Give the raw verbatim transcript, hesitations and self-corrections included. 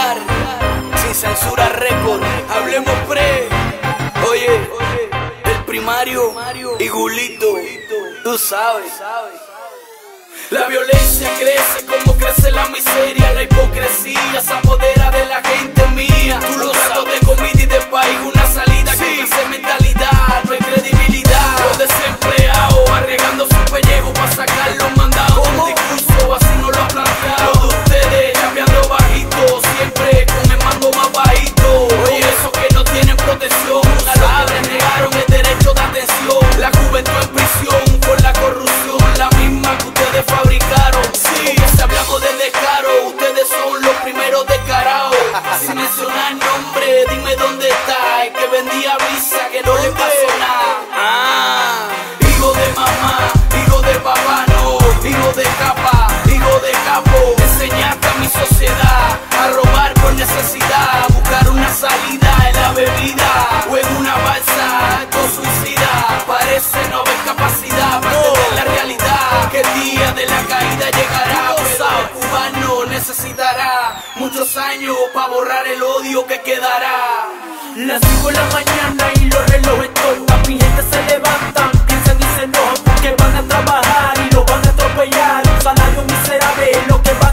vulgar, sin censura récord, hablemos pre. Oye, el primario y Gulito, tú sabes. La violencia crece como crece la miseria, la hipocresía se apodera de la gente mía. Tú lo tratos de comida y de país, una salida sí. Que crece mentalidad, no hay credibilidad. Los desempleados arriesgando su pellejo para sacar los mandados. Un discurso así no lo ha planteado. Los de ustedes cambiando bajito, siempre con el mango más bajito. Oye, esos que no tienen protección, a los que negaron el derecho de atención. La juventud en prisión por la corrupción, la misma que ustedes fabricaron. Sí, si hablamos de descaro, ustedes son los primeros descarados. Sin mencionar nombre, dime dónde está el que vendía visa, que no le pasó nada. Ah, hijo de mamá, hijo de papá, no, hijo de capa, hijo de capo. Enseñaste a mi sociedad a robar por necesidad, a buscar una salida en la bebida o en una balsa con suicida. Parece no haber capacidad para entender la realidad, que el día de la caída llegará. Pero el cubano necesitará muchos años para borrar el odio que quedará. Las cinco de la mañana y los relojes tocan, mi gente se levantan, piensan y se enojan porque van a trabajar y lo van a atropellar. Un salario miserable es lo que va